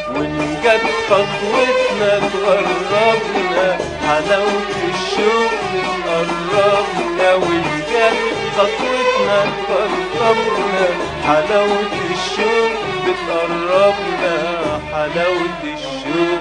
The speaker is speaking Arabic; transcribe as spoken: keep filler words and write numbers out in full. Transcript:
وإن جت خطوتنا تقربنا، حلاوة الشوق بتقربنا. وإن جت خطوتنا تقربنا، حلاوة الشوق بتقربنا، حلاوة الشوق